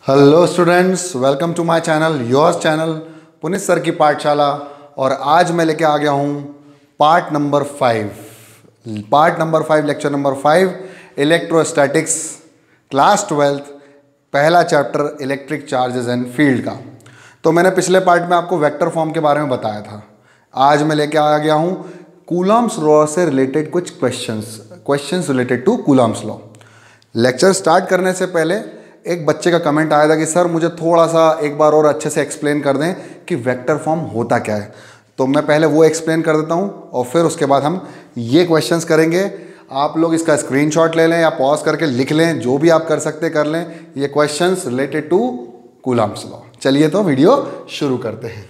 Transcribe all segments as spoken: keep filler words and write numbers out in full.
Hello students, welcome to my channel, yours channel Puneet sir की पाठशाला। और आज मैं लेके आ गया हूँ part number five part number five lecture number five electrostatics, class twelfth, पहला chapter electric charges and field का। तो मैंने पिछले पार्ट में आपको वेक्टर फॉर्म के बारे में बताया था। आज मैं लेके आ गया हूँ कूलम्ब्स लॉ से रिलेटेड कुछ questions questions related to Coulomb's law. Lecture start करने से पहले एक बच्चे का कमेंट आया था कि सर मुझे थोड़ा सा एक बार और अच्छे से एक्सप्लेन कर दें कि वेक्टर फॉर्म होता क्या है। तो मैं पहले वो एक्सप्लेन कर देता हूँ और फिर उसके बाद हम ये क्वेश्चंस करेंगे। आप लोग इसका स्क्रीनशॉट ले लें या पॉज करके लिख लें, जो भी आप कर सकते कर लें। ये questions related to Coulomb's law. चलिए तो वीडियो शुरू करते हैं।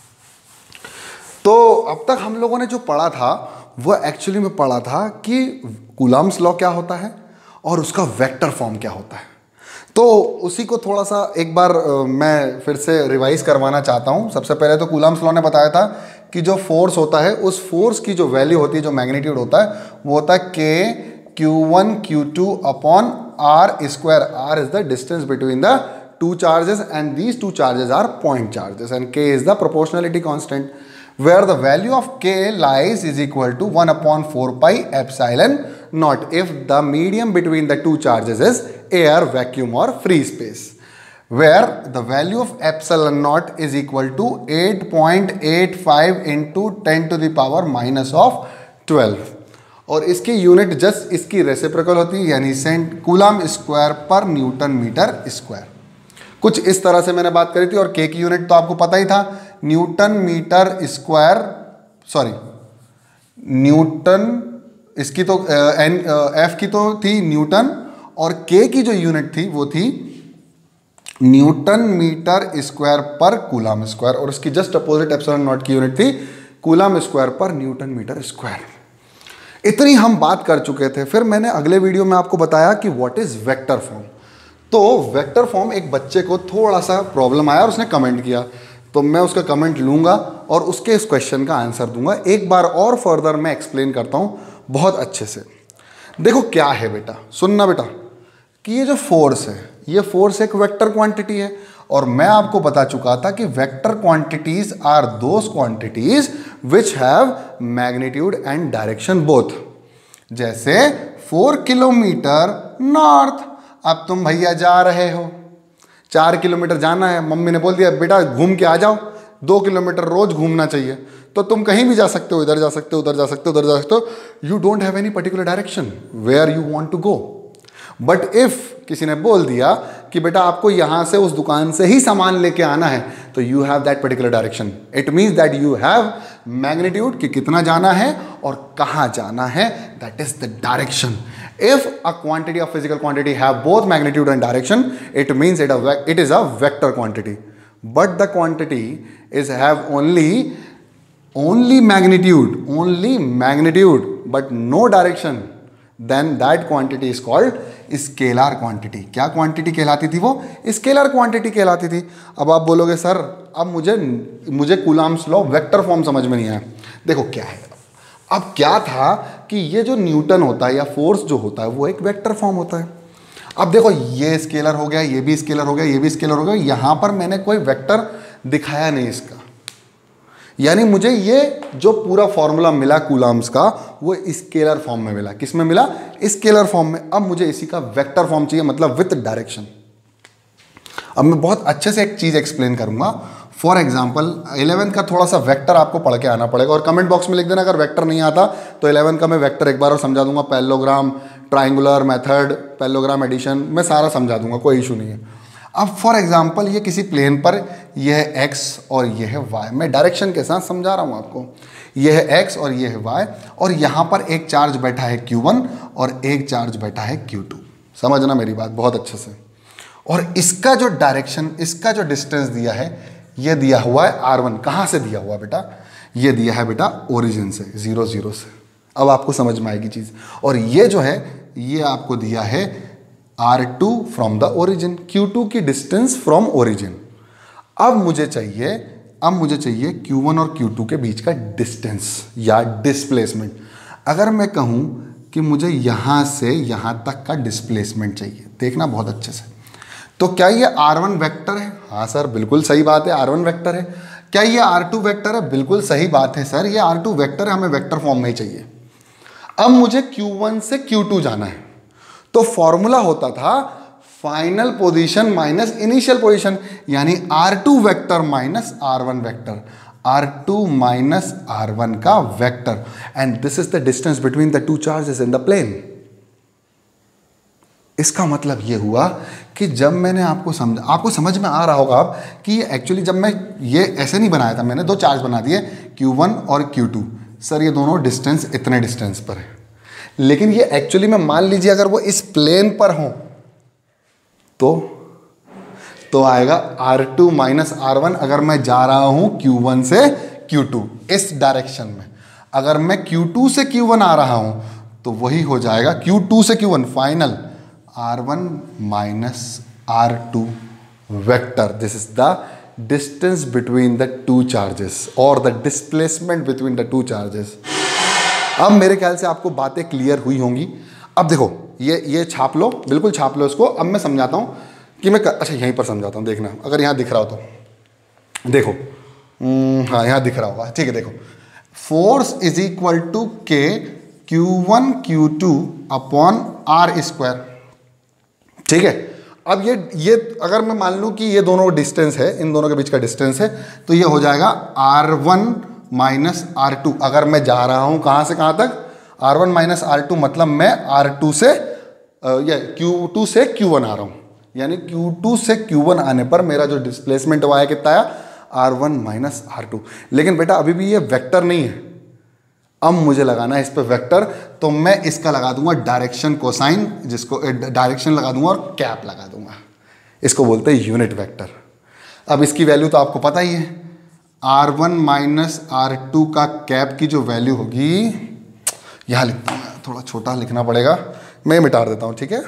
तो अब तक हम लोगों ने जो पढ़ा था वो एक्चुअली में पढ़ा था कि कूलम्ब्स लॉ क्या होता है और उसका वेक्टर फॉर्म क्या होता है। तो उसी को थोड़ा सा एक बार आ, मैं फिर से रिवाइज करवाना चाहता हूँ। सबसे पहले तो कूलम्ब्स लॉ ने बताया था कि जो फोर्स होता है उस फोर्स की जो वैल्यू होती है, जो मैग्नीट्यूड होता है, वो होता है के Q one Q two upon are square. R is the distance between the two charges and these two charges are point charges and K is the proportionality constant where the value of k lies is equal to one upon four pi epsilon naught if the medium between the two charges is air, vacuum or free space, where the value of epsilon naught is equal to eight point eight five into ten to the power minus of twelve। और इसकी unit just इसकी reciprocal होती है, यानी सेंट coulomb square पर newton metre square. कुछ इस तरह से मैंने बात करी थी। और के की यूनिट तो आपको पता ही था, newton metre square, sorry newton, इसकी तो एन एफ की तो थी न्यूटन, और के की जो यूनिट थी वो थी न्यूटन मीटर स्क्वायर पर कूलम स्क्वायर, और इसकी जस्ट अपोजिट एप्सिलॉन नॉट की यूनिट थी कूलम स्क्वायर पर न्यूटन मीटर स्क्वायर। इतनी हम बात कर चुके थे। फिर मैंने अगले वीडियो में आपको बताया कि व्हाट इज वेक्टर फॉर्म। तो वेक्टर फॉर्म एक बच्चे को थोड़ा सा प्रॉब्लम आया और उसने कमेंट किया, तो मैं उसका कमेंट लूँगा और उसके इस क्वेश्चन का आंसर दूंगा। एक बार और फर्दर मैं एक्सप्लेन करता हूँ बहुत अच्छे से। देखो क्या है बेटा, सुनना बेटा, कि ये जो फोर्स है, ये फोर्स एक वेक्टर क्वांटिटी है। और मैं आपको बता चुका था कि vector quantities are those quantities which have magnitude and direction both. जैसे फोर किलोमीटर नॉर्थ, अब तुम भैया जा रहे हो, चार किलोमीटर जाना है, मम्मी ने बोल दिया बेटा घूम के आ जाओ, दो किलोमीटर रोज घूमना चाहिए, तो तुम कहीं भी जा सकते हो, इधर जा सकते हो, उधर जा सकते हो, उधर जा सकते हो। You don't have any particular direction where you want to go. But if किसी ने बोल दिया कि बेटा आपको यहां से उस दुकान से ही सामान लेके आना है, तो you have that particular direction. It means that you have magnitude कि कितना जाना है और कहां जाना है, that is the direction. If a quantity of physical quantity have both magnitude and direction, it means it, a, it is a vector quantity. But the quantity is have only only magnitude, only magnitude, but no direction. Then that quantity is called scalar quantity. क्या quantity कहलाती थी वो? Scalar quantity कहलाती थी। अब आप बोलोगे sir अब मुझे मुझे कूलम्ब्स लॉ वेक्टर फॉर्म समझ में नहीं आया। देखो क्या है, अब क्या था कि ये जो न्यूटन होता है या फोर्स जो होता है वो एक वेक्टर फॉर्म होता है। अब देखो ये स्केलर हो गया, ये भी स्केलर हो गया, ये भी स्केलर हो गया, यहां पर मैंने कोई वेक्टर दिखाया नहीं इसका, यानी मुझे ये जो पूरा फॉर्मूला मिला कूलम्ब्स का वो स्केलर फॉर्म में मिला। किस में मिला? स्केलर फॉर्म में। अब मुझे इसी का वेक्टर फॉर्म चाहिए, मतलब विथ डायरेक्शन। अब मैं बहुत अच्छे से एक चीज एक्सप्लेन करूंगा। फॉर एग्जाम्पल इलेवेंथ का थोड़ा सा वेक्टर आपको पढ़ के आना पड़ेगा, और कमेंट बॉक्स में लिख देना अगर वेक्टर नहीं आता तो इलेवेंथ का मैं वेक्टर एक बार और समझा दूंगा। Parallelogram, triangular method, parallelogram addition, मैं सारा समझा दूंगा, कोई इशू नहीं है। अब फॉर एग्जाम्पल ये किसी प्लेन पर, यह है एक्स और यह है वाई, मैं डायरेक्शन के साथ समझा रहा हूँ आपको। यह है एक्स और यह है वाई, और यहाँ पर एक चार्ज बैठा है क्यू वन और एक चार्ज बैठा है क्यू टू। समझना मेरी बात बहुत अच्छे से। और इसका जो डायरेक्शन, इसका जो डिस्टेंस दिया है, ये दिया हुआ है आर वन। कहाँ से दिया हुआ बेटा? ये दिया है बेटा ओरिजिन से, जीरो जीरो से। अब आपको समझ में आएगी चीज़। और ये जो है ये आपको दिया है R two from the origin, Q two की डिस्टेंस फ्रॉम ओरिजिन। अब मुझे चाहिए अब मुझे चाहिए क्यू वन और क्यू टू के बीच का डिस्टेंस या डिस्प्लेसमेंट। अगर मैं कहूँ कि मुझे यहाँ से यहाँ तक का डिस्प्लेसमेंट चाहिए, देखना बहुत अच्छे से, तो क्या ये आर वन वेक्टर है? हाँ सर बिल्कुल सही बात है, आर वन वेक्टर है। क्या ये आर टू वेक्टर है? बिल्कुल सही बात है सर, ये आर टू वेक्टर है, हमें वेक्टर फॉर्म में ही चाहिए। अब मुझे क्यू वन से क्यू टू जाना है, तो फॉर्मूला होता था final position minus initial position, यानी R two vector minus R one vector, R two minus R one का vector, and this is the distance between the two charges in the plane. इसका मतलब ये हुआ कि जब मैंने आपको समझ आपको समझ में आ रहा होगा अब कि एक्चुअली जब मैं ये ऐसे नहीं बनाया था, मैंने दो चार्ज बना दिए क्यू वन और क्यू टू, सर ये दोनों डिस्टेंस इतने डिस्टेंस पर है, लेकिन ये एक्चुअली में मान लीजिए अगर वो इस प्लेन पर हो तो तो आएगा R two minus R one. अगर मैं जा रहा हूं क्यू वन से क्यू टू इस डायरेक्शन में, अगर मैं क्यू टू से क्यू वन आ रहा हूं तो वही हो जाएगा क्यू टू से Q one final R one minus R two vector. This is the distance between the two charges और the displacement between the two charges. अब मेरे ख्याल से आपको बातें क्लियर हुई होंगी। अब देखो ये ये छाप लो, बिल्कुल छाप लो इसको। अब मैं समझाता हूँ कि मैं कर, अच्छा यहीं पर समझाता हूँ, देखना अगर यहाँ दिख रहा हो तो देखो, हाँ यहाँ दिख रहा होगा, ठीक है। देखो फोर्स इज इक्वल टू के Q one Q two upon are square, ठीक है। अब ये ये अगर मैं मान लूँ कि ये दोनों डिस्टेंस है, इन दोनों के बीच का डिस्टेंस है, तो ये हो जाएगा R one minus R two. अगर मैं जा रहा हूँ कहाँ से कहाँ तक, R one minus R two, मतलब मैं आर टू से या क्यू टू से क्यू वन आ रहा हूँ, यानी क्यू टू से क्यू वन आने पर मेरा जो डिस्प्लेसमेंट हुआ है कितना आया, R one minus R two. लेकिन बेटा अभी भी ये वेक्टर नहीं है, अब मुझे लगाना है इस पे वेक्टर, तो मैं इसका लगा दूंगा डायरेक्शन कोसाइन, जिसको डायरेक्शन लगा दूंगा और कैप लगा दूंगा, इसको बोलते हैं यूनिट वेक्टर। अब इसकी वैल्यू तो आपको पता ही है, R one minus R two का कैप की जो वैल्यू होगी, यहाँ लिखता हूँ, थोड़ा छोटा लिखना पड़ेगा, मैं मिटा देता हूँ, ठीक है।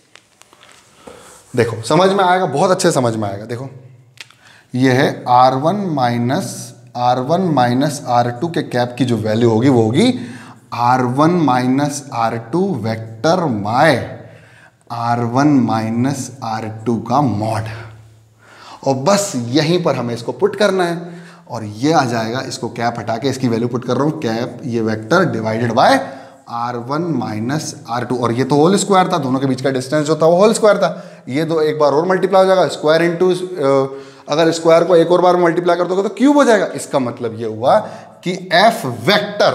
देखो समझ में आएगा, बहुत अच्छे समझ में आएगा। देखो ये है R one minus R one minus R two के कैप की जो वैल्यू होगी वो होगी R one minus R two vector my R one minus R two का मॉड, और बस यहीं पर हमें इसको पुट करना है और ये आ जाएगा। इसको कैप हटा के इसकी वैल्यू पुट कर रहा हूँ, कैप ये vector divided by R one minus R two, और ये तो होल स्क्वायर था, दोनों के बीच का डिस्टेंस जो था वो होल स्क्वायर था। ये दो एक बार और मल्टीप्लाई हो जाएगा, स्क्वायर इंटू, अगर स्क्वायर को एक और बार मल्टीप्लाई कर दोगे तो क्यूब हो जाएगा। इसका मतलब ये हुआ कि F vector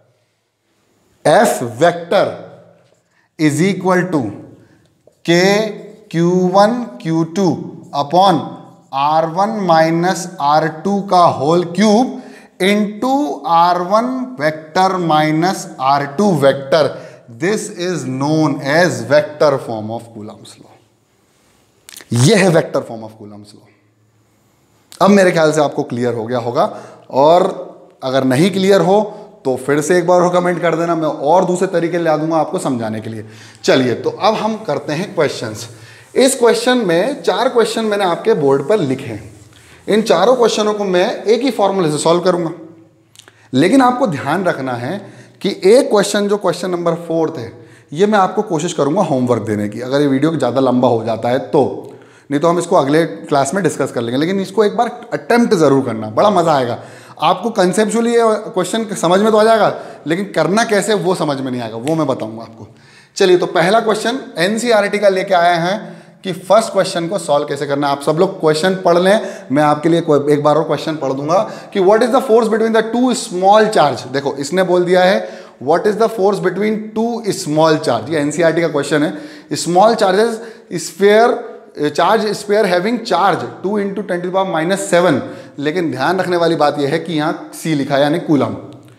F vector is equal to के Q one Q two upon R one minus R two का whole cube into R one vector minus R two vector. This is known as vector form of Coulomb's law. यह है vector form of Coulomb's law. अब मेरे ख्याल से आपको clear हो गया होगा, और अगर नहीं क्लियर हो तो फिर से एक बार और कमेंट कर देना, मैं और दूसरे तरीके ला दूंगा आपको समझाने के लिए। चलिए तो अब हम करते हैं क्वेश्चंस। इस क्वेश्चन में चार क्वेश्चन मैंने आपके बोर्ड पर लिखे हैं, इन चारों क्वेश्चनों को मैं एक ही फॉर्मूले से सॉल्व करूंगा, लेकिन आपको ध्यान रखना है कि एक क्वेश्चन जो क्वेश्चन नंबर फोर्थ है, ये मैं आपको कोशिश करूंगा होमवर्क देने की, अगर ये वीडियो ज़्यादा लंबा हो जाता है तो, नहीं तो हम इसको अगले क्लास में डिस्कस कर लेंगे, लेकिन इसको एक बार अटेम्प्ट जरूर करना, बड़ा मजा आएगा आपको। कंसेप्चुअली ये क्वेश्चन समझ में तो आ जाएगा, लेकिन करना कैसे वो समझ में नहीं आएगा, वो मैं बताऊंगा आपको। चलिए तो पहला क्वेश्चन एनसीईआरटी का लेके आए हैं कि फर्स्ट क्वेश्चन को सॉल्व कैसे करना है। आप सब लोग क्वेश्चन पढ़ लें, मैं आपके लिए एक बार और क्वेश्चन पढ़ दूंगा कि what is the force between the two small charge. देखो इसने बोल दिया है what is the force between two small charge, ये एनसीईआरटी का क्वेश्चन है। Small charges sphere charge spare having charge two into ten to power minus seven, लेकिन ध्यान रखने वाली बात यह है कि यहाँ सी लिखा है यानी कूलम।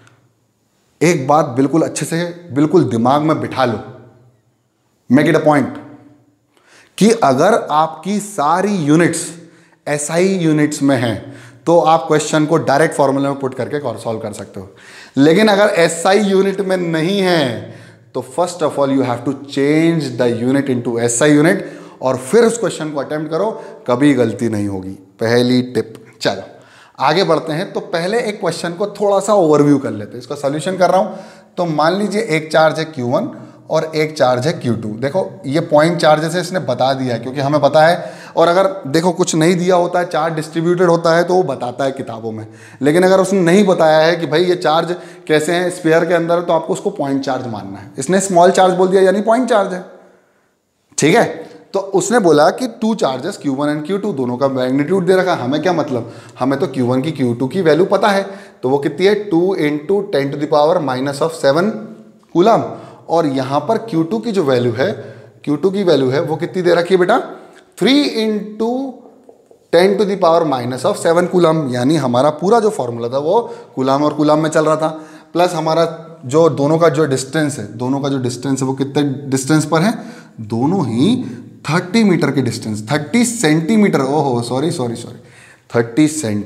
एक बात बिल्कुल अच्छे से बिल्कुल दिमाग में बिठा लो, मेक इट अ पॉइंट, कि अगर आपकी सारी यूनिट्स एसआई यूनिट्स में हैं तो आप क्वेश्चन को डायरेक्ट फॉर्मूले में पुट करके सॉल्व कर सकते हो, लेकिन अगर एसआई यूनिट में नहीं है तो first of all you have to change the unit into SI unit और फिर उस क्वेश्चन को अटेम्प्ट करो, कभी गलती नहीं होगी। पहली टिप। चलो आगे बढ़ते हैं। तो पहले एक क्वेश्चन को थोड़ा सा ओवरव्यू कर लेते हैं, इसका सॉल्यूशन कर रहा हूं। तो मान लीजिए एक चार्ज है क्यू वन और एक चार्ज है क्यू टू। देखो ये पॉइंट चार्जेस है, इसने बता दिया है, क्योंकि हमें पता है और अगर देखो कुछ नहीं दिया होता है, चार्ज डिस्ट्रीब्यूटेड होता है तो वो बताता है किताबों में, लेकिन अगर उसने नहीं बताया है कि भाई ये चार्ज कैसे हैं स्फीयर के अंदर, तो आपको उसको पॉइंट चार्ज मानना है। इसने स्मॉल चार्ज बोल दिया यानी पॉइंट चार्ज है, ठीक है। तो उसने बोला कि two charges Q one and Q two, दोनों का मैग्नीट्यूड दे रखा। हमें क्या मतलब, हमें तो क्यू वन की क्यू टू की वैल्यू पता है, तो वो कितनी है, two into ten to the power minus of seven coulomb. और यहाँ पर क्यू टू की जो वैल्यू है, क्यू टू की वैल्यू है वो कितनी दे रखी है बेटा, three into ten to the power minus of seven coulomb. यानी हमारा पूरा जो फॉर्मूला था वो कूलम और कूलम में चल रहा था, प्लस हमारा जो दोनों का जो डिस्टेंस है, दोनों का जो डिस्टेंस है वो कितने डिस्टेंस पर है, दोनों ही थर्टी मीटर के डिस्टेंस, थर्टी सेंटीमीटर, ओहो sorry sorry sorry thirty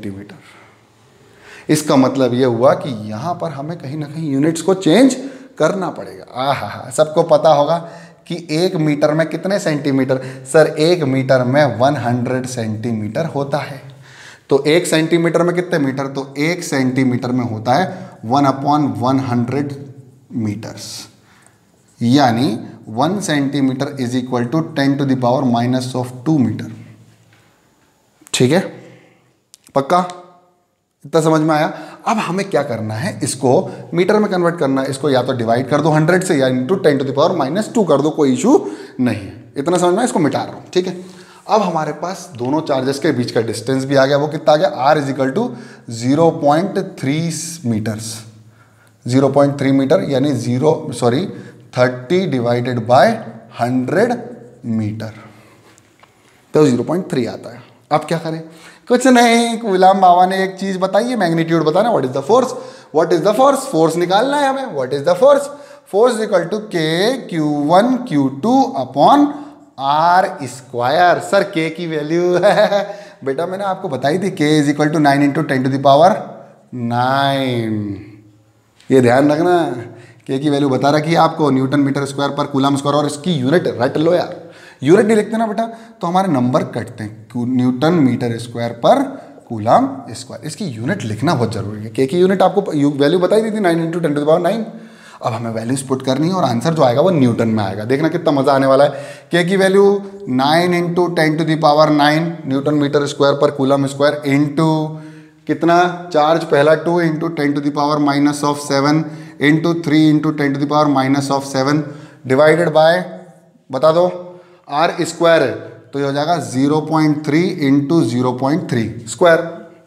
centimetre. इसका मतलब ये हुआ कि यहाँ पर हमें कहीं ना कहीं यूनिट्स को चेंज करना पड़ेगा। आ हा हा सबको पता होगा कि एक मीटर में कितने सेंटीमीटर, सर एक मीटर में हंड्रेड सेंटीमीटर होता है। तो एक सेंटीमीटर में कितने मीटर, तो एक सेंटीमीटर में होता है one upon one hundred metres, यानी one centimetre is equal to ten to the power minus of two metre. ठीक है, पक्का, इतना समझ में आया। अब हमें क्या करना है, इसको मीटर में कन्वर्ट करना है। इसको या तो डिवाइड कर दो हंड्रेड से या into ten to the power minus two कर दो, कोई इशू नहीं है। इतना समझ में आया, इसको मिटा रहा हूँ, ठीक है। अब हमारे पास दोनों चार्जेस के बीच का डिस्टेंस भी आ गया, वो कितना आ गया, R is equal to zero point three metres, zero point three metre यानी zero sorry thirty divided by hundred metre, तो जीरो पॉइंट थ्री आता है। अब क्या करें, कुछ नहीं, कूलम बाबा ने एक चीज बताई, मैग्नीट्यूड बताना, what is the force, what is the force, force निकालना है हमें, what is the force, force equal to के Q one Q two upon are square. Sir K की वैल्यू है बेटा मैंने आपको बताई थी, K is equal to nine into ten to the power nine. ये ध्यान रखना, के की वैल्यू बता रखी है आपको, न्यूटन मीटर स्क्वायर पर कूलम स्क्वायर, और इसकी यूनिट रट लो यार, यूनिट नहीं लिखते ना बेटा तो हमारे नंबर कटते हैं। न्यूटन मीटर स्क्वायर पर कूलम स्क्वायर, इसकी यूनिट लिखना बहुत जरूरी है। के की यूनिट आपको वैल्यू बताई दी थी nine into ten to the power nine. अब हमें वैल्यूज पुट करनी है और आंसर जो आएगा वो न्यूटन में आएगा। देखना कितना मजा आने वाला है। के की value nine into ten to the power nine newton metre square पर कूलम स्क्वायर इंटू कितना चार्ज पहला two into ten to the power minus of seven into three into ten to the power minus of seven divided by बता दो R square है तो ये हो जाएगा zero point three into zero point three square.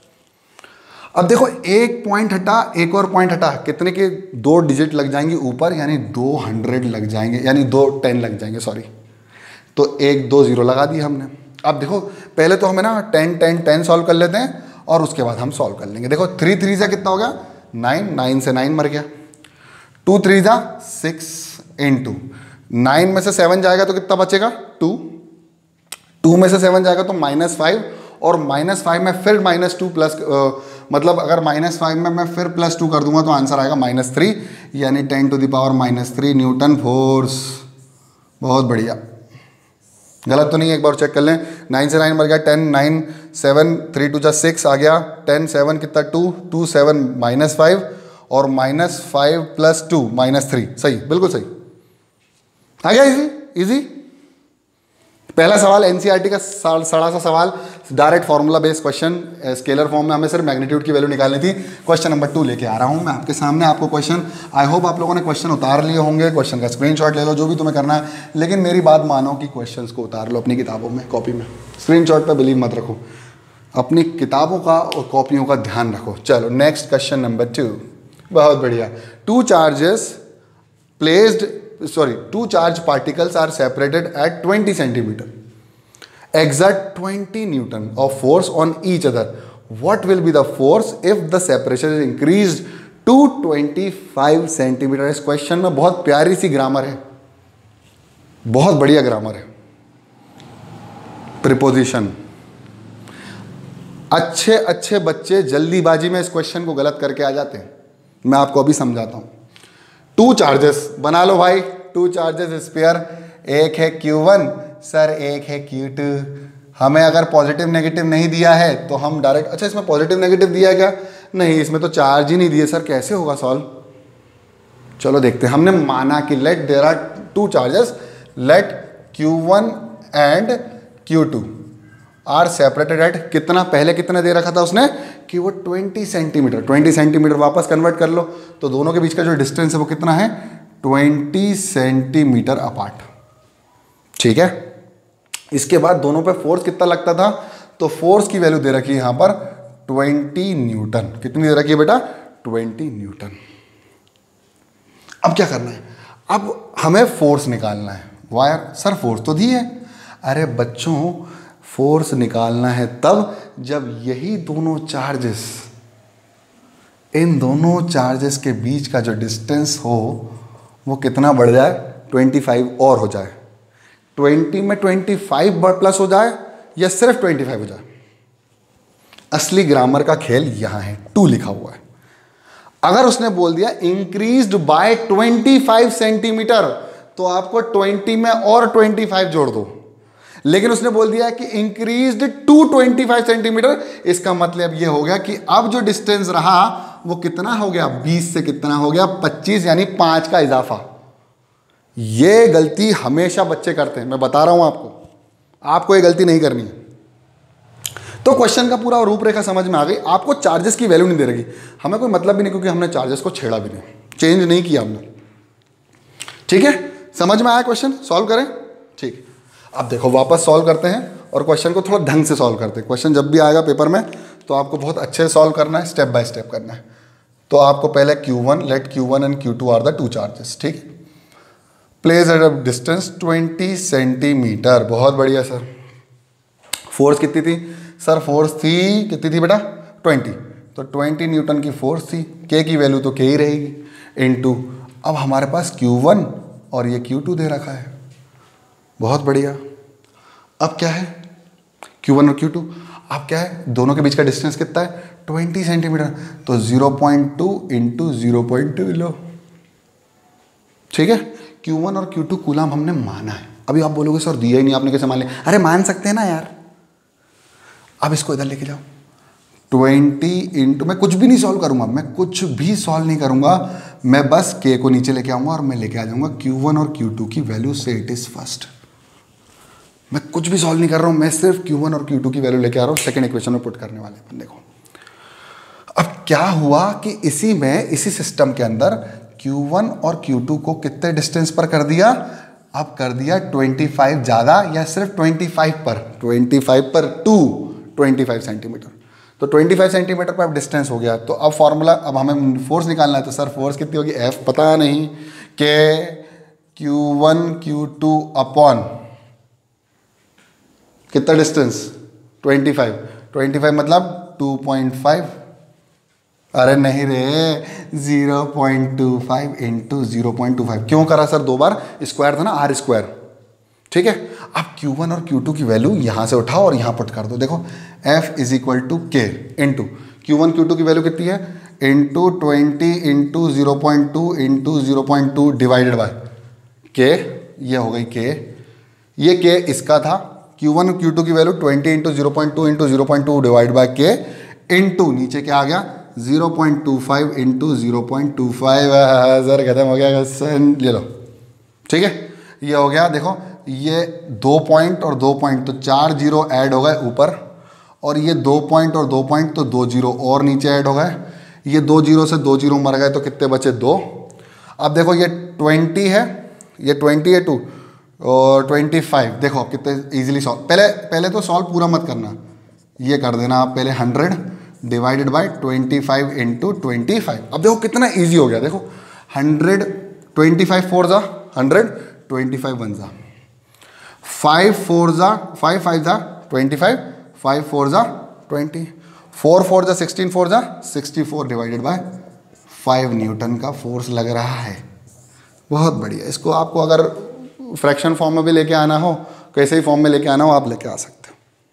अब देखो एक पॉइंट हटा एक और पॉइंट हटा, कितने के दो डिजिट लग जाएंगे ऊपर, यानी दो हंड्रेड लग जाएंगे, यानी दो टेन लग जाएंगे सॉरी, तो एक दो जीरो लगा दिए हमने। अब देखो पहले तो हमें ना टेन टेन टेन सॉल्व कर लेते हैं और उसके बाद हम सॉल्व कर लेंगे। देखो थ्री थ्री से कितना हो गया नाइन, नाइन से नाइन मर गया, टू थ्री जा सिक्स इंटू नाइन में से सेवन जाएगा तो कितना बचेगा टू, टू में से सेवन जाएगा तो माइनस फाइव, और माइनस फाइव में फिर माइनस टू प्लस मतलब अगर माइनस फाइव में मैं फिर प्लस टू कर दूंगा तो आंसर आएगा माइनस थ्री, यानी ten to the power minus three newton force. बहुत बढ़िया, गलत तो नहीं है, एक बार चेक कर लें। नाइन से नाइन मर गया, ten nine seven three two जा सिक्स आ गया, टेन सेवन कितना two, two seven minus five और minus five plus two minus three, सही बिल्कुल सही आ गया। इजी इजी पहला सवाल एनसीईआरटी का सड़ा सा सवाल, direct formula based question, scalar form में हमें सिर्फ मैग्नीट्यूड की वैल्यू निकालनी थी। क्वेश्चन नंबर टू लेके आ रहा हूं मैं आपके सामने। आपको क्वेश्चन आई होप आप लोगों ने क्वेश्चन उतार लिए होंगे, क्वेश्चन का स्क्रीनशॉट ले लो, जो भी तुम्हें करना है, लेकिन मेरी बात मानो कि क्वेश्चंस को उतार लो अपनी किताबों में, कॉपी में। स्क्रीनशॉट पे बिलीव मत रखो, अपनी किताबों का और कॉपियों का ध्यान रखो। चलो नेक्स्ट क्वेश्चन नंबर टू, बहुत बढ़िया। Two charges placed sorry two charge particles are separated at twenty centimeter, exert twenty newton of force on each other. What will be the force if the separation is increased to twenty-five centimeter? इस question में बहुत प्यारी सी grammar है, बहुत बढ़िया grammar है, preposition. अच्छे अच्छे बच्चे जल्दीबाजी में इस क्वेश्चन को गलत करके आ जाते हैं, मैं आपको अभी समझाता हूं। टू चार्जेस बना लो भाई, टू चार्जेस स्पेयर, एक है क्यू वन सर एक है क्यू टू। हमें अगर पॉजिटिव नेगेटिव नहीं दिया है तो हम डायरेक्ट, अच्छा इसमें पॉजिटिव नेगेटिव दिया है क्या, नहीं इसमें तो चार्ज ही नहीं दिए सर, कैसे होगा सॉल्व। चलो देखते हैं। हमने माना कि let there are two charges, let q one and Q two are separated at कितना, पहले कितना दे रखा था उसने कि वो ट्वेंटी सेंटीमीटर, ट्वेंटी सेंटीमीटर वापस कन्वर्ट कर लो तो दोनों के बीच का जो डिस्टेंस है वो कितना है, ट्वेंटी सेंटीमीटर अपार्ट। ठीक है, इसके बाद दोनों पे फोर्स कितना लगता था, तो फोर्स की वैल्यू दे रखी है यहां पर ट्वेंटी न्यूटन। कितनी दे रखी है बेटा, ट्वेंटी न्यूटन। अब क्या करना है, अब हमें फोर्स निकालना है। वायर सर फोर्स तो दी है, अरे बच्चों फोर्स निकालना है तब जब यही दोनों चार्जेस, इन दोनों चार्जेस के बीच का जो डिस्टेंस हो वो कितना बढ़ जाए, पच्चीस और हो जाए। ट्वेंटी में पच्चीस प्लस हो जाए या सिर्फ पच्चीस हो जाए। असली ग्रामर का खेल यहां है, टू लिखा हुआ है। अगर उसने बोल दिया इंक्रीज्ड बाय पच्चीस सेंटीमीटर तो आपको बीस में और पच्चीस जोड़ दो, लेकिन उसने बोल दिया कि इंक्रीज्ड टू पच्चीस सेंटीमीटर, इसका मतलब यह हो गया कि अब जो डिस्टेंस रहा वो कितना हो गया, बीस से कितना हो गया, पच्चीस, यानी पांच का इजाफा। ये गलती हमेशा बच्चे करते हैं, मैं बता रहा हूं आपको, आपको ये गलती नहीं करनी है। तो क्वेश्चन का पूरा रूपरेखा समझ में आ गई। आपको चार्जेस की वैल्यू नहीं दे रही, हमें कोई मतलब भी नहीं, क्योंकि हमने चार्जेस को छेड़ा भी नहीं, चेंज नहीं किया हमने। ठीक है, समझ में आया क्वेश्चन, सॉल्व करें। ठीक, अब देखो वापस सॉल्व करते हैं और क्वेश्चन को थोड़ा ढंग से सॉल्व करते हैं। क्वेश्चन जब भी आएगा पेपर में तो आपको बहुत अच्छे से सॉल्व करना है, स्टेप बाय स्टेप करना है। तो आपको पहले q one, let q one and Q two are the two charges. ठीक, place at a distance twenty centimeter. बहुत बढ़िया सर। फोर्स कितनी थी सर, फोर्स थी कितनी थी बेटा, ट्वेंटी, तो ट्वेंटी न्यूटन की फोर्स थी। के की वैल्यू तो के ही रहेगी, इनटू अब हमारे पास क्यू वन और ये क्यू टू दे रखा है। बहुत बढ़िया। अब क्या है, क्यू वन और क्यू टू, अब क्या है, दोनों के बीच का डिस्टेंस कितना है, ट्वेंटी सेंटीमीटर, तो zero point two into zero point two लो। ठीक है, क्यू वन और क्यू टू कूलाम हमने माना है। अभी आप बोलोगे सर दिया ही नहीं आपने, कैसे मान लिया, अरे मान सकते हैं ना यार। अब इसको इधर लेके जाओ, ट्वेंटी इंटू, मैं कुछ भी नहीं सॉल्व करूंगा, मैं कुछ भी सॉल्व नहीं करूंगा, मैं बस के को नीचे लेके आऊंगा और मैं लेके आ जाऊंगा क्यू वन और क्यू टू की वैल्यू से इट इज फर्स्ट। मैं कुछ भी सॉल्व नहीं कर रहा हूं, मैं सिर्फ क्यू वन और क्यू टू की वैल्यू लेके आ रहा हूं, सेकंड इक्वेशन में पुट करने वाले हैं। देखो अब क्या हुआ कि इसी में, इसी सिस्टम के अंदर क्यू वन और क्यू टू को कितने डिस्टेंस पर कर दिया, अब कर दिया पच्चीस ज्यादा या सिर्फ पच्चीस पर, पच्चीस पर टू पच्चीस सेंटीमीटर, तो पच्चीस सेंटीमीटर पर अब डिस्टेंस हो गया। तो अब फॉर्मूला, अब हमें फोर्स निकालना है, तो सर फोर्स कितनी होगी, एफ पता नहीं, k Q one Q two upon कितना डिस्टेंस, पच्चीस, पच्चीस मतलब टू पॉइंट फाइव, अरे नहीं रे, zero point two five into zero point two five. क्यों करा सर, दो बार स्क्वायर था ना, आर स्क्वायर। ठीक है, अब क्यू वन और क्यू टू की वैल्यू यहां से उठाओ और यहां पुट कर दो। देखो F is equal to k into q one Q two की वैल्यू कितनी है, into twenty into zero point two into zero point two divided by k, ये हो गई के, ये के इसका था। क्यू वन क्यू टू की value twenty into zero point two into zero point two divide by k into नीचे क्या आ गया, zero point two five into zero point two five. Sir खत्म हो गया क्वेश्चन, ले लो। ठीक है, ये हो गया। देखो ये दो पॉइंट और दो पॉइंट, तो चार जीरो ऐड हो गए ऊपर, और ये दो पॉइंट और दो पॉइंट, तो दो जीरो और नीचे ऐड हो गए। ये दो जीरो से दो जीरो मर गए, तो कितने बचे, दो। अब देखो ये ट्वेंटी है, ये ट्वेंटी है टू और ट्वेंटी फाइव। देखो आप कितने इजीली सॉल्व, पहले पहले तो सॉल्व पूरा मत करना, ये कर देना आप पहले hundred divided by twenty five into twenty five. अब देखो कितना ईजी हो गया, देखो हंड्रेड, ट्वेंटी फाइव फोर जा हंड्रेड, ट्वेंटी फाइव वन जा फाइव, फोर जा फाइव, फाइव जा ट्वेंटी फाइव, फाइव फोर जा ट्वेंटी, फोर फोर जा सिक्सटीन, फोर जा sixty four divided by five newton का फोर्स लग रहा है। बहुत बढ़िया। इसको आपको अगर फ्रैक्शन फॉर्म में भी लेके आना हो, कैसे ही फॉर्म में लेके आना हो, आप लेके आ सकते हो।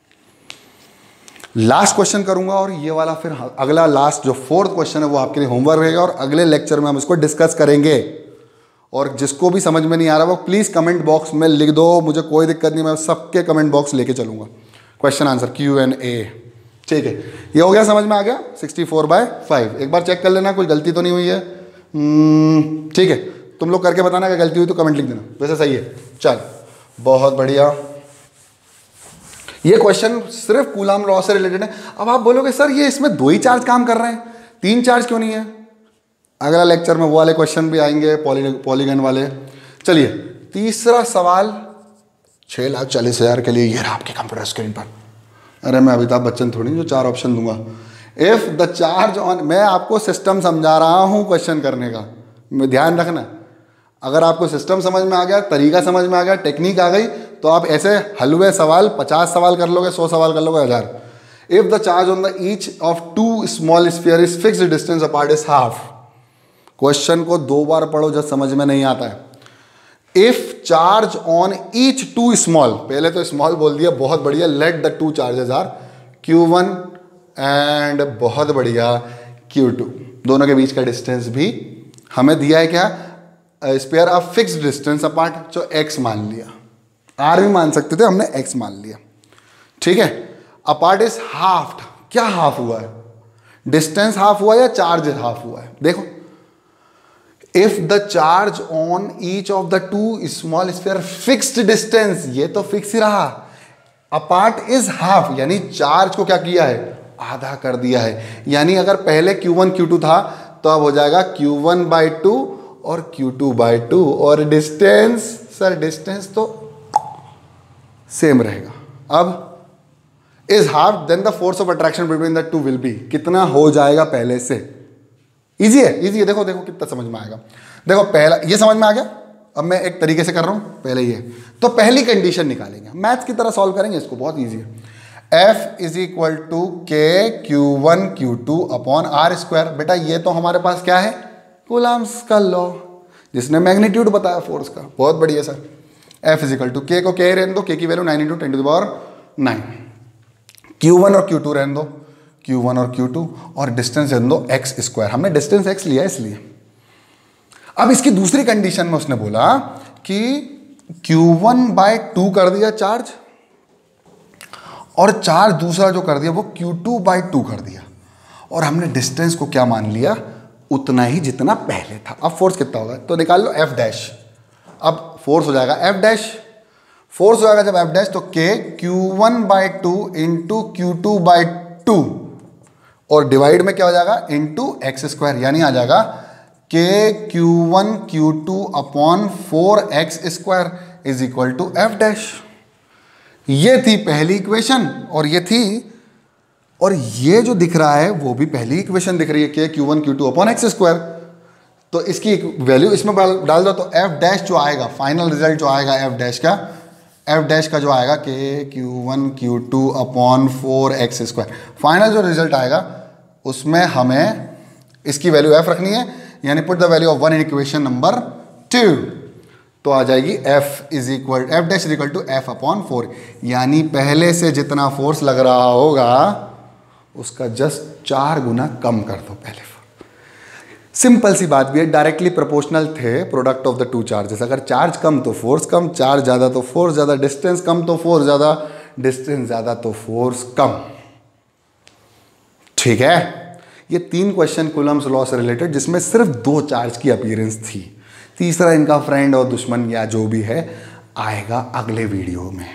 लास्ट क्वेश्चन करूंगा और ये वाला फिर अगला लास्ट जो फोर्थ क्वेश्चन है वो आपके लिए होमवर्क रहेगा और अगले लेक्चर में हम इसको डिस्कस करेंगे। और जिसको भी समझ में नहीं आ रहा वो प्लीज़ कमेंट बॉक्स में लिख दो, मुझे कोई दिक्कत नहीं, मैं सबके कमेंट बॉक्स लेके चलूंगा। Question answer Q N A, ठीक है। ये हो गया, समझ में आ गया। सिक्सटी फोर बाय फाइव, एक बार चेक कर लेना कोई गलती तो नहीं हुई है। ठीक है, तुम लोग करके बताना कि गलती हुई तो कमेंट लिख देना, वैसे सही है। चल बहुत बढ़िया। ये क्वेश्चन सिर्फ कूलाम लॉ से रिलेटेड है। अब आप बोलोगे सर ये इसमें दो ही चार्ज काम कर रहे हैं, तीन चार्ज क्यों नहीं है? अगला लेक्चर में वो वाले क्वेश्चन भी आएंगे, पॉली पॉलीगन वाले। चलिए तीसरा सवाल छः लाख चालीस हज़ार के लिए, ये रहा आपके कंप्यूटर स्क्रीन पर। अरे मैं अमिताभ बच्चन थोड़ी जो चार ऑप्शन दूंगा। इफ द चार्ज ऑन, मैं आपको सिस्टम समझा रहा हूँ क्वेश्चन करने का, मैं ध्यान रखना। अगर आपको सिस्टम समझ में आ गया, तरीका समझ में आ गया, टेक्निक आ गई, तो आप ऐसे हलवे सवाल पचास सवाल कर लोगे, सौ सवाल कर लोगे, हजार। If the charge on the each of two small sphere is fixed distance apart is half. Question को दो बार पढ़ो जब समझ में नहीं आता है। If charge on each two small, पहले तो स्मॉल बोल दिया, बहुत बढ़िया। Let the two charges are q one and बहुत बढ़िया क्यू टू, दोनों के बीच का डिस्टेंस भी हमें दिया है क्या? Sphere of fixed distance apart, जो एक्स मान लिया, आर भी मान सकते थे, हमने एक्स मान लिया, ठीक है। अपार्ट इज हाफ, क्या हाफ हुआ है? डिस्टेंस हाफ हुआ या चार्ज हाफ हुआ है? देखो, if the charge on each of the two small sphere fixed distance, ये तो फिक्स ही रहा। अपार्ट इज हाफ, यानी चार्ज को क्या किया है? आधा कर दिया है। यानी अगर पहले क्यू वन क्यू टू था तो अब हो जाएगा क्यू वन बाई टू और क्यू टू बाई टू। और डिस्टेंस, सर डिस्टेंस तो सेम रहेगा। अब is half, then the force of attraction between the two will be, कितना हो जाएगा पहले से? इजी है, इजी है। देखो देखो कितना समझ में आएगा। देखो पहला ये समझ में आ गया। अब मैं एक तरीके से कर रहा हूं, पहले ये तो पहली कंडीशन निकालेंगे, मैथ्स की तरह सॉल्व करेंगे इसको, बहुत इजी है। F इज इक्वल टू के Q one Q two upon are square. बेटा ये तो हमारे पास क्या है? कूलाम्स का लॉ, जिसने मैग्नीट्यूड बताया फोर्स का। बहुत बढ़िया sir. F is equal to k को के रहने दो, के की value nine into ten to the power nine. Q one और क्यू टू रहने दो, क्यू वन और क्यू टू, और डिस्टेंस रहने दो एक्स स्क्वायर। हमने डिस्टेंस एक्स लिया इसलिए। अब इसकी दूसरी कंडीशन में उसने बोला कि क्यू वन बाय टू कर दिया चार्ज, और चार्ज दूसरा जो कर दिया वो क्यू टू बाई टू कर दिया, और हमने डिस्टेंस को क्या मान लिया? उतना ही जितना पहले था। अब फोर्स कितना होगा? तो निकाल लो एफ डैश। अब फोर्स हो जाएगा एफ डैश, फोर्स हो जाएगा जब एफ डैश तो k Q one by two into q two by two, और डिवाइड में क्या हो जाएगा? इंटू एक्स स्क्वायर, यानी आ जाएगा k Q one Q two upon four x square is equal to F dash. ये थी पहली इक्वेशन, और ये थी, और ये जो दिख रहा है वो भी पहली इक्वेशन दिख रही है, के Q one Q two upon x square. तो इसकी वैल्यू इसमें डाल दो तो एफ डैश जो आएगा, फाइनल रिजल्ट जो आएगा एफ डैश का, एफ डैश का जो आएगा k Q one Q two upon four x square. Final जो रिजल्ट आएगा उसमें हमें इसकी वैल्यू एफ रखनी है, यानी put the value of one in equation number two, तो आ जाएगी F is equal F dash is equal to F upon four. यानी पहले से जितना फोर्स लग रहा होगा उसका जस्ट चार गुना कम कर दो पहले। सिंपल सी बात भी है, directly proportional the product of the two charges. अगर चार्ज कम तो फोर्स कम, चार्ज ज़्यादा तो फोर्स ज़्यादा, डिस्टेंस कम तो फोर्स ज़्यादा, डिस्टेंस ज़्यादा तो फोर्स कम। ठीक है, ये तीन क्वेश्चन कूलम्स लॉ से रिलेटेड जिसमें सिर्फ दो चार्ज की अपीयरेंस थी। तीसरा इनका फ्रेंड और दुश्मन या जो भी है आएगा अगले वीडियो में।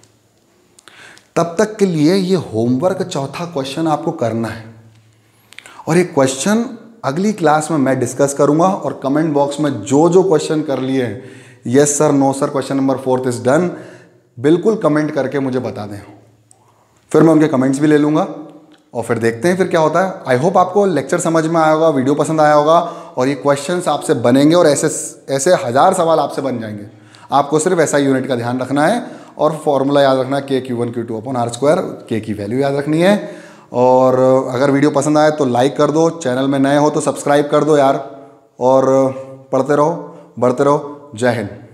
तब तक के लिए ये होमवर्क चौथा क्वेश्चन आपको करना है, और ये क्वेश्चन अगली क्लास में मैं डिस्कस करूंगा, और कमेंट बॉक्स में जो जो क्वेश्चन कर लिए हैं, yes sir, no sir, question number fourth is done, बिल्कुल कमेंट करके मुझे बता दें। फिर मैं उनके कमेंट्स भी ले लूँगा और फिर देखते हैं फिर क्या होता है। आई होप आपको लेक्चर समझ में आया होगा, वीडियो पसंद आया होगा, और ये क्वेश्चंस आपसे बनेंगे और ऐसे ऐसे हज़ार सवाल आपसे बन जाएंगे। आपको सिर्फ ऐसा यूनिट का ध्यान रखना है और फॉर्मूला याद रखना है, के Q one Q two upon are square, k की वैल्यू याद रखनी है। और अगर वीडियो पसंद आए तो लाइक कर दो, चैनल में नए हो तो सब्सक्राइब कर दो यार, और पढ़ते रहो, बढ़ते रहो। जय हिंद।